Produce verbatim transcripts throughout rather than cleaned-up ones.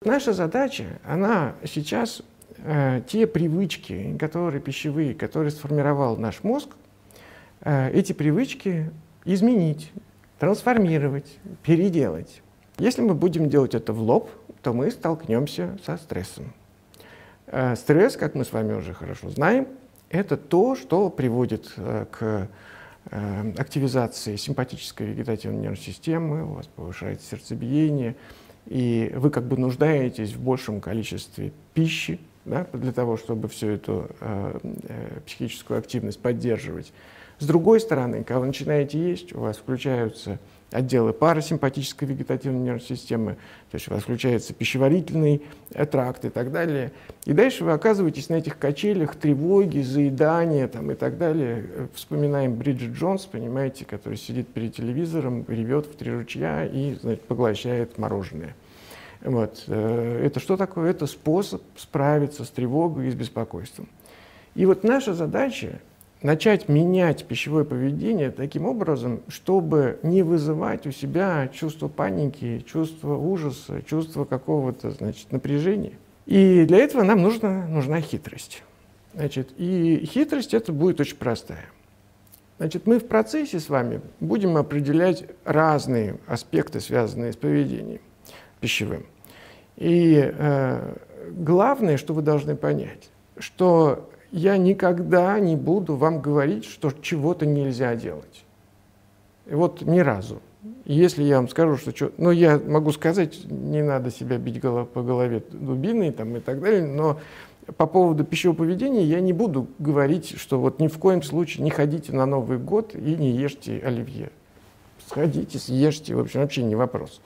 наша задача, она сейчас, э, те привычки, которые пищевые, которые сформировал наш мозг, э, эти привычки изменить, трансформировать, переделать. Если мы будем делать это в лоб, то мы столкнемся со стрессом. Э, стресс, как мы с вами уже хорошо знаем, это то, что приводит э, к э, активизации симпатической вегетативной нервной системы, у вас повышается сердцебиение, и вы как бы нуждаетесь в большем количестве пищи, да, для того, чтобы всю эту э, э, психическую активность поддерживать. С другой стороны, когда вы начинаете есть, у вас включаются отделы парасимпатической вегетативной нервной системы, то есть у вас включается пищеварительный тракт и так далее. И дальше вы оказываетесь на этих качелях тревоги, заедания там, и так далее. Вспоминаем Бриджит Джонс, понимаете, который сидит перед телевизором, ревет в три ручья и, значит, поглощает мороженое. Вот. Это что такое? Это способ справиться с тревогой и с беспокойством. И вот наша задача начать менять пищевое поведение таким образом, чтобы не вызывать у себя чувство паники, чувство ужаса, чувство какого-то, значит, напряжения. И для этого нам нужна, нужна хитрость. Значит, и хитрость это будет очень простая. Значит, мы в процессе с вами будем определять разные аспекты, связанные с поведением пищевым. И э, главное, что вы должны понять, что я никогда не буду вам говорить, что чего-то нельзя делать. И вот ни разу. Если я вам скажу, что... что ну, я могу сказать, не надо себя бить голов, по голове дубиной там, и так далее, но по поводу пищевого поведения я не буду говорить, что вот ни в коем случае не ходите на Новый год и не ешьте оливье. Сходите, съешьте, в общем, вообще не вопрос.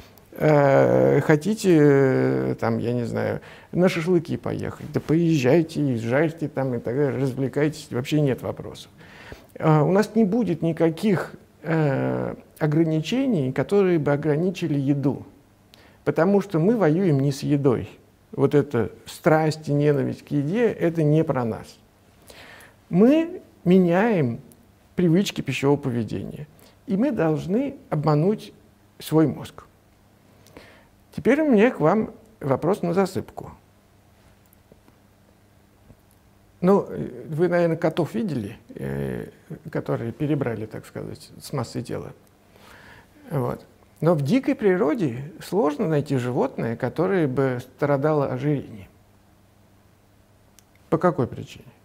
Хотите, там, я не знаю, на шашлыки поехать, да поезжайте, жарьте там и так далее, развлекайтесь, вообще нет вопросов. У нас не будет никаких э, ограничений, которые бы ограничили еду, потому что мы воюем не с едой. Вот эта страсть и ненависть к еде – это не про нас. Мы меняем привычки пищевого поведения, и мы должны обмануть свой мозг. Теперь у меня к вам вопрос на засыпку. Ну, вы, наверное, котов видели, э, которые перебрали, так сказать, с массой тела. Вот. Но в дикой природе сложно найти животное, которое бы страдало ожирением. По какой причине?